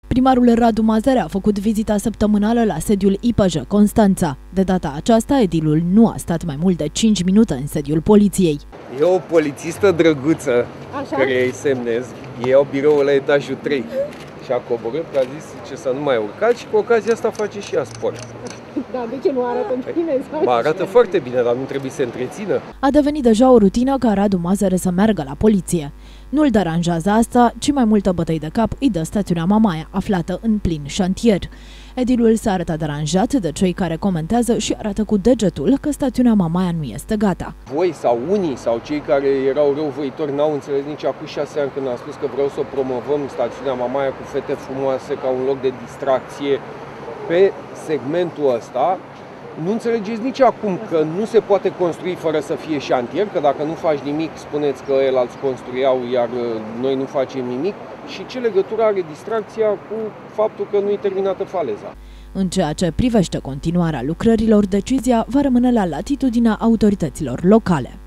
Primarul Radu Mazăre a făcut vizita săptămânală la sediul IPJ Constanța. De data aceasta, edilul nu a stat mai mult de 5 minute în sediul poliției. E o polițistă drăguță, care îi semnez. Ei au biroul la etajul 3 și a coborât, a zis ce să nu mai urcați și cu ocazia asta face și ea sport. Da, de ce nu arată bine? Mă arată foarte bine, dar nu trebuie să întrețină. A devenit deja o rutină ca Radu Mazăre să meargă la poliție. Nu-l deranjează asta, ci mai multă bătăi de cap îi dă stațiunea Mamaia, aflată în plin șantier. Edilul s-a arătat deranjat de cei care comentează și arată cu degetul că stațiunea Mamaia nu este gata. Voi sau unii sau cei care erau răuvoitori n-au înțeles nici acum 6 ani când am spus că vreau să promovăm stațiunea Mamaia cu fete frumoase ca un loc de distracție pe segmentul ăsta. Nu înțelegeți nici acum că nu se poate construi fără să fie șantier, că dacă nu faci nimic, spuneți că el alți construiau, iar noi nu facem nimic. Și ce legătură are distracția cu faptul că nu e terminată faleza? În ceea ce privește continuarea lucrărilor, decizia va rămâne la latitudinea autorităților locale.